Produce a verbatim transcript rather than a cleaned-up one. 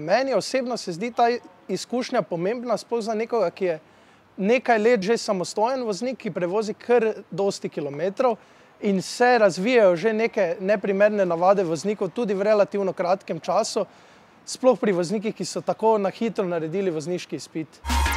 Meni osebno se zdi ta izkušnja pomembna, sploh za nekoga, ki je nekaj let že samostojen voznik, ki prevozi kar dosti kilometrov in se razvijajo že neke neprimerne navade voznikov tudi v relativno kratkem času, sploh pri voznikih, ki so tako na hitro naredili vozniški izpit.